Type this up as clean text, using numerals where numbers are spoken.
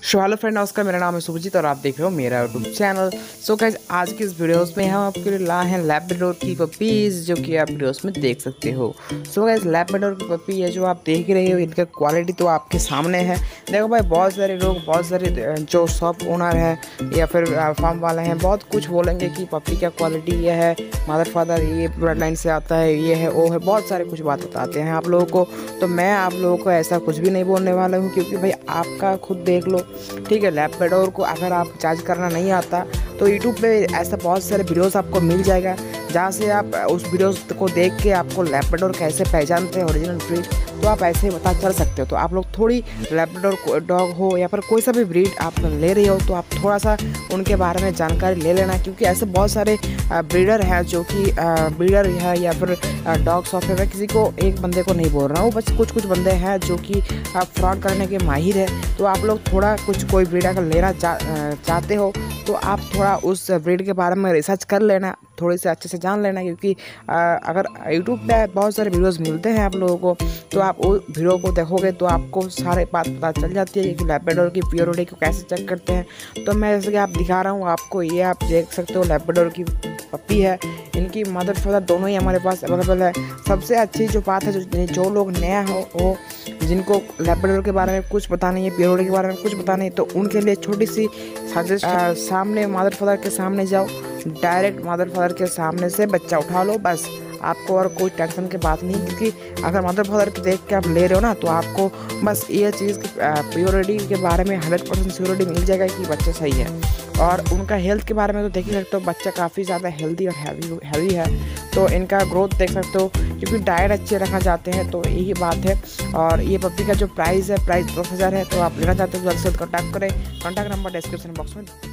Hello friend, नमस्कार। मेरा नाम है सुभजीत और आप देख रहे हो मेरा यूट्यूब चैनल। सो गाइस, आज की इस वीडियोस में हम आपके लिए लाए हैं लैब्राडोर की पपीज़, जो कि आप वीडियोस में देख सकते हो। सो गाइस, लैब्राडोर की पपी है जो आप देख ही रहे हो, इनका क्वालिटी तो आपके सामने है। देखो भाई, बहुत सारे लोग, बहुत सारे जो शॉप ओनर है या फिर फार्म वाले हैं, बहुत कुछ बोलेंगे कि पपी का क्वालिटी ये है, मदर फादर ये ब्लड लाइन से आता है, ये है वो है, बहुत सारे कुछ बात बताते हैं आप लोगों को। तो मैं आप लोगों को ऐसा कुछ भी नहीं बोलने वाला हूँ, क्योंकि भाई आपका खुद देख लो, ठीक है। लैब्राडोर को अगर आप चार्ज करना नहीं आता तो यूट्यूब पे ऐसा बहुत सारे वीडियोस आपको मिल जाएगा, जहाँ से आप उस वीडियोस को देख के आपको लैब्राडोर कैसे पहचानते हैं ओरिजिनल ब्रीड, तो आप ऐसे ही पता चल सकते हो। तो आप लोग थोड़ी लैब्राडोर डॉग हो या फिर कोई सा भी ब्रीड आप ले रहे हो, तो आप थोड़ा सा उनके बारे में जानकारी ले लेना, क्योंकि ऐसे बहुत सारे ब्रीडर हैं जो कि ब्रीडर है या फिर डॉग शॉप है। मैं किसी को एक बंदे को नहीं बोल रहा हूँ, बस कुछ बंदे हैं जो कि फ्रॉड करने के माहिर है। तो आप लोग थोड़ा कोई ब्रीड अगर लेना चाहते हो तो आप थोड़ा उस ब्रीड के बारे में रिसर्च कर लेना, थोड़ी से अच्छे से जान लेना, क्योंकि अगर यूट्यूब पे बहुत सारे वीडियोस मिलते हैं आप लोगों को, तो आप उस वीडियो को देखोगे तो आपको सारे बात पता चल जाती है कि लैब्राडोर की प्योरिटी को कैसे चेक करते हैं। तो मैं जैसे कि आप दिखा रहा हूँ आपको, ये आप देख सकते हो लैब्राडोर की पपी है। इनकी मदर फादर दोनों ही हमारे पास अवेलेबल है। सबसे अच्छी जो बात है, जो लोग नया हो जिनको लैब्राडोर के बारे में कुछ पता नहीं है, प्योरिटी के बारे में कुछ पता नहीं, तो उनके लिए छोटी सी सजेस्ट, सामने मदर फादर के सामने जाओ, डायरेक्ट मदर फादर के सामने से बच्चा उठा लो, बस। आपको और कोई टेंशन की बात नहीं, क्योंकि अगर मदर फादर के देख के आप ले रहे हो ना, तो आपको बस ये चीज़ की प्योरिटी के बारे में 100% श्योरिटी मिल जाएगा कि बच्चा सही है। और उनका हेल्थ के बारे में तो देख ही सकते हो, बच्चा काफ़ी ज़्यादा हेल्दी और हैवी है। तो इनका ग्रोथ देख सकते हो, क्योंकि डाइट अच्छे रखना चाहते हैं, तो यही बात है। और ये पपी का जो प्राइस है, प्राइस 10,000 है। तो आप लेना चाहते हो तो जल्द से जल्द कॉन्टैक्ट करें। कॉन्टैक्ट नंबर डिस्क्रिप्शन बॉक्स में